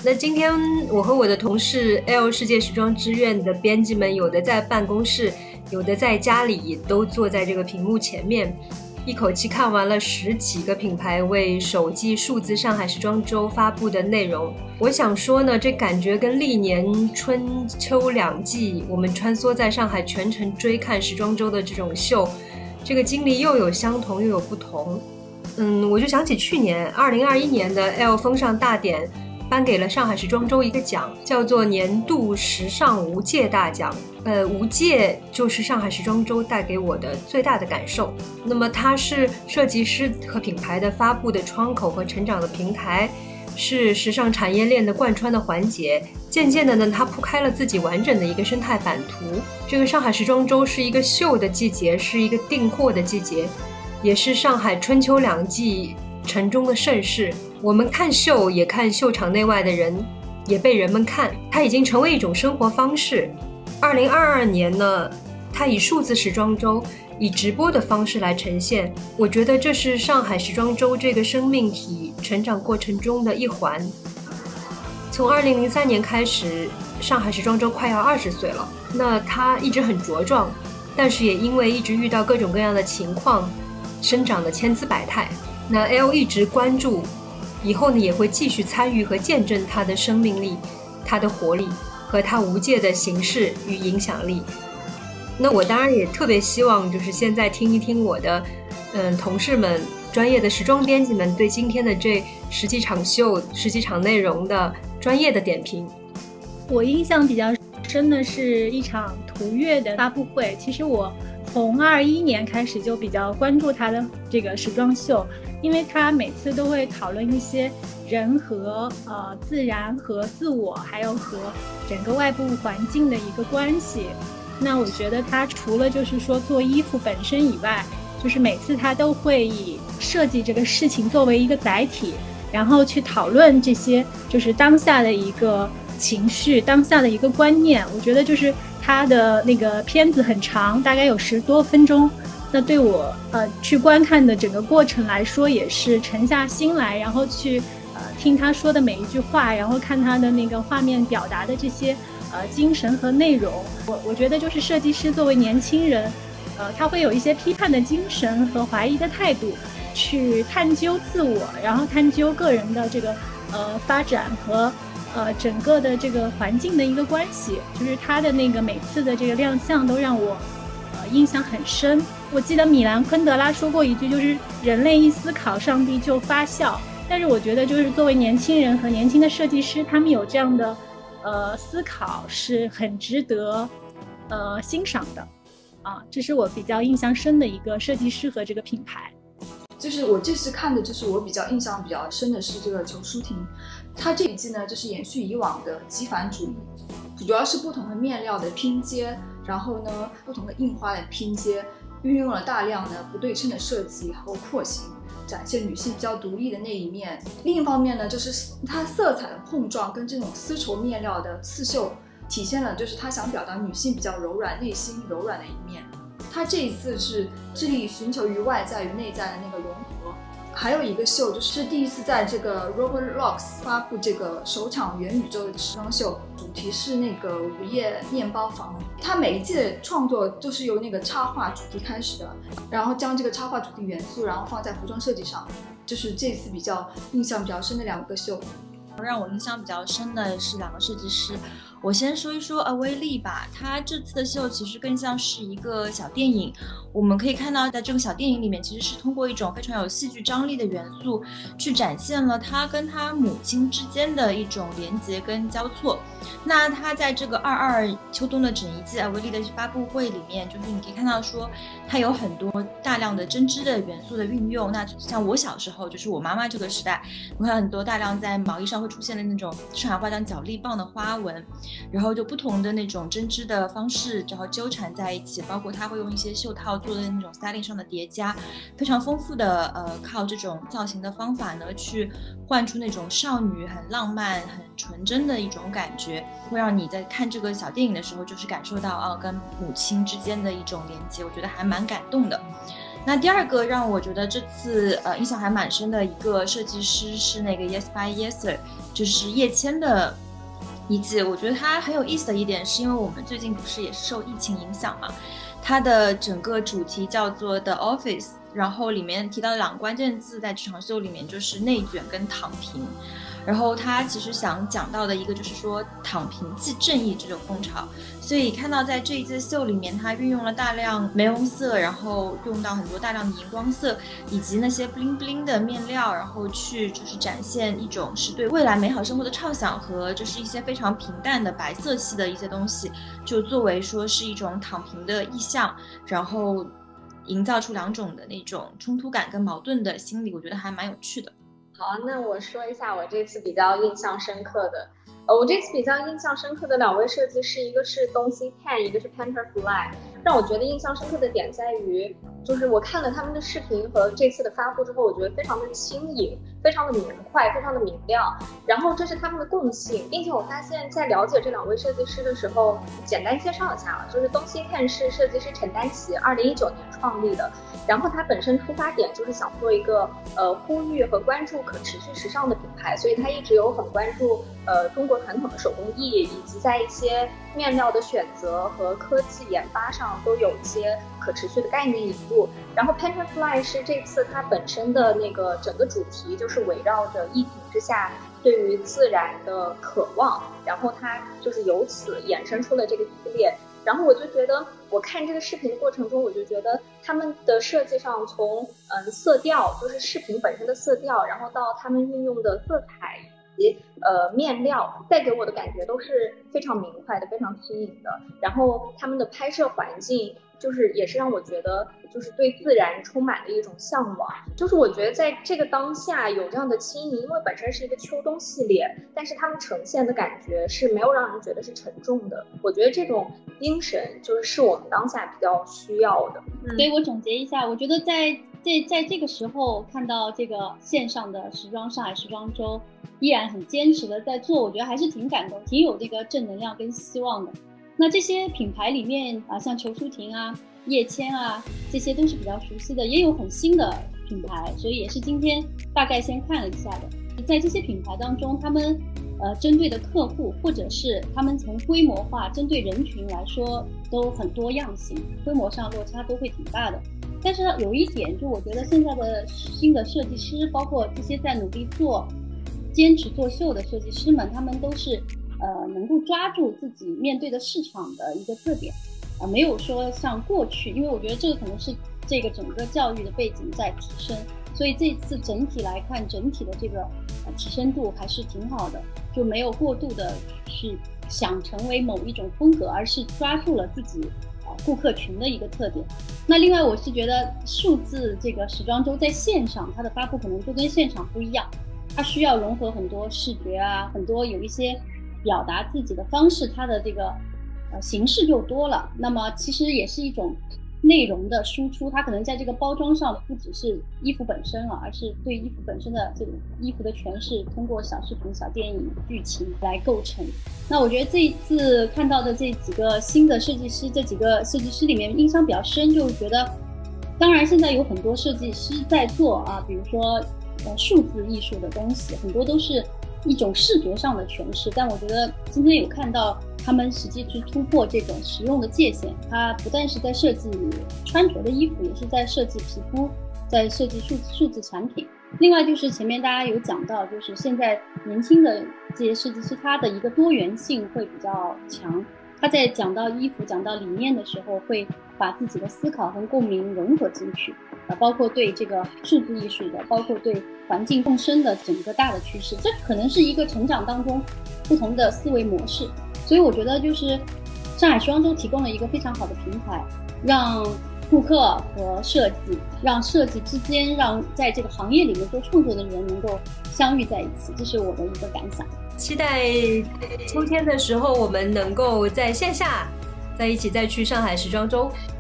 那今天我和我的同事 L 世界时装之愿的编辑们，有的在办公室，有的在家里，都坐在这个屏幕前面，一口气看完了10几个品牌为首季数字上海时装周发布的内容。我想说呢，这感觉跟历年春秋2季我们穿梭在上海全程追看时装周的这种秀，这个经历又有相同又有不同。我就想起去年2021年的 L 风尚大典颁给了上海时装周一个奖，叫做年度时尚无界大奖。无界就是上海时装周带给我的最大的感受。那么它是设计师和品牌的发布的窗口和成长的平台，是时尚产业链的贯穿的环节。渐渐的呢，它铺开了自己完整的一个生态版图。这个上海时装周是一个秀的季节，是一个订货的季节，也是上海春秋2季城中的盛事。我们看秀，也看秀场内外的人，也被人们看，它已经成为一种生活方式。2022年呢，它以数字时装周，以直播的方式来呈现。我觉得这是上海时装周这个生命体成长过程中的一环。从2003年开始，上海时装周快要20岁了，那它一直很茁壮，但是也因为一直遇到各种各样的情况，生长的千姿百态。那 L 一直关注，以后呢也会继续参与和见证它的生命力、它的活力和它无界的形式与影响力。那我当然也特别希望就是现在听一听我的同事们、专业的时装编辑们对今天的这10几场秀、10几场内容的专业的点评。 我印象比较深的是一场途岳的发布会。其实我从21年开始就比较关注他的这个时装秀，因为他每次都会讨论一些人和自然和自我，还有和整个外部环境的一个关系。那我觉得他除了就是说做衣服本身以外，就是每次他都会以设计这个事情作为一个载体，然后去讨论这些就是当下的一个情绪、当下的一个观念。我觉得就是他的那个片子很长，大概有10多分钟。那对我去观看的整个过程来说，也是沉下心来，然后去听他说的每一句话，然后看他的那个画面表达的这些精神和内容。我觉得就是设计师作为年轻人，他会有一些批判的精神和怀疑的态度，去探究自我，然后探究个人的这个发展和整个的这个环境的一个关系。就是他的那个每次的这个亮相都让我印象很深。我记得米兰昆德拉说过一句，就是人类一思考，上帝就发笑。但是我觉得就是作为年轻人和年轻的设计师，他们有这样的思考是很值得欣赏的这是我比较印象深的一个设计师和这个品牌。 就是我这次看的，就是我印象比较深的是这个裘淑婷，她这一季呢就是延续以往的极繁主义，主要是不同的面料的拼接，然后呢不同的印花的拼接，运用了大量的不对称的设计和廓形，展现女性比较独立的那一面。另一方面呢，就是它色彩的碰撞跟这种丝绸面料的刺绣，体现了就是它想表达女性比较柔软、内心柔软的一面。它这一次是致力寻求于外在与内在的那个融合。还有一个秀就是第一次在这个 Roblox 发布这个首场元宇宙的时装秀，主题是那个午夜面包房。它每一季的创作都是由那个插画主题开始的，然后将这个插画主题元素然后放在服装设计上，就是这次印象比较深的2个秀。 让我印象比较深的是2个设计师。我先说一说威利吧，他这次的秀其实更像是一个小电影。我们可以看到在这个小电影里面，其实是通过一种非常有戏剧张力的元素去展现了他跟他母亲之间的一种连结跟交错。那他在这个22秋冬的整一季威利的发布会里面，就是你可以看到说他有很多大量的针织的元素的运用。那像我小时候，就是我妈妈这个时代，我看很多大量在毛衣上会出现的那种上海话讲角力棒的花纹，然后就不同的那种针织的方式，然后纠缠在一起，包括它会用一些袖套做的那种 styling 上的叠加，非常丰富的靠这种造型的方法呢，去换出那种少女很浪漫、很纯真的一种感觉，会让你在看这个小电影的时候，就是感受到跟母亲之间的一种连接，我觉得还蛮感动的。 那第二个让我觉得这次印象还蛮深的一个设计师是那个 Yes by Yeser， 就是叶谦的一季。我觉得它很有意思的一点是因为我们最近不是也是受疫情影响嘛，它的整个主题叫做 The Office， 然后里面提到的2个关键字在这场秀里面就是内卷跟躺平。然后他其实想讲到的一个就是说躺平即正义这种风潮，所以看到在这一季秀里面，他运用了大量玫红色，然后用到很多大量的荧光色，以及那些 bling bling 的面料，然后去就是展现一种是对未来美好生活的畅想和就是一些非常平淡的白色系的一些东西，就作为说是一种躺平的意象，然后营造出2种的那种冲突感跟矛盾的心理，我觉得还蛮有趣的。 好，那我说一下我这次比较印象深刻的。我这次比较印象深刻的2位设计师，一个是东西 Tan， 一个是 Panterfly。让我觉得印象深刻的点在于，就是我看了他们的视频和这次的发布之后，我觉得非常的轻盈，非常的明快，非常的明亮。然后这是他们的共性，并且我发现在了解这2位设计师的时候，简单介绍一下了，就是东西 Tan 是设计师陈丹奇2019年创立的，然后他本身出发点就是想做一个呼吁和关注可持续时尚的品牌，所以他一直有很关注中国传统的手工艺，以及在一些面料的选择和科技研发上都有一些可持续的概念引入。然后 Panterfly 是这次它本身的那个整个主题就是围绕着疫情之下对于自然的渴望，然后它就是由此衍生出了这个系列。然后我就觉得我看这个视频的过程中，我就觉得他们的设计上从色调，就是视频本身的色调，然后到他们运用的色彩以及面料，带给我的感觉都是非常明快的，非常新颖的。然后他们的拍摄环境就是也是让我觉得就是对自然充满了一种向往。就是我觉得在这个当下有这样的轻盈，因为本身是一个秋冬系列，但是他们呈现的感觉是没有让人觉得是沉重的。我觉得这种精神就是我们当下比较需要的。 所以我总结一下，我觉得在这个时候看到这个线上的上海时装周依然很坚持的在做，我觉得还是挺感动，挺有这个正能量跟希望的。那这些品牌里面像裘淑婷啊、叶谦啊，这些都是比较熟悉的，也有很新的品牌，所以也是今天大概先看了一下的。在这些品牌当中，他们针对的客户或者是他们从规模化针对人群来说都很多样性，规模上落差都会挺大的。但是有一点，就我觉得现在的新的设计师，包括这些在努力坚持做秀的设计师们，他们都是能够抓住自己面对的市场的一个特点，没有说像过去，因为我觉得这个可能是这个整个教育的背景在提升，所以这次整体来看，整体的这个提升度还是挺好的，就没有过度的去想成为某一种风格，而是抓住了自己顾客群的一个特点。那另外我是觉得数字这个时装周在线上它的发布可能就跟现场不一样，它需要融合很多视觉啊，很多有一些表达自己的方式，它的这个形式就多了。那么其实也是一种内容的输出，它可能在这个包装上不只是衣服本身了，而是对衣服本身的这种衣服的诠释，通过小视频、小电影、剧情来构成。那我觉得这一次看到的这几个新的设计师，这几个设计师里面印象比较深，就是觉得当然现在有很多设计师在做比如说数字艺术的东西，很多都是一种视觉上的诠释，但我觉得今天有看到他们实际去突破这种实用的界限，它不但是在设计穿着的衣服，也是在设计皮肤，在设计数字产品。另外就是前面大家有讲到，就是现在年轻的这些设计师，他的一个多元性会比较强，他在讲到衣服、讲到理念的时候，会把自己的思考和共鸣融合进去，包括对这个数字艺术的，包括对环境共生的整个大的趋势，这可能是一个成长当中不同的思维模式。所以我觉得就是上海时装周提供了一个非常好的平台，让顾客和设计，让设计之间，让在这个行业里面做创作的人能够相遇在一起，这是我的一个感想。 期待秋天的时候我们能够在线下在一起再去上海时装周。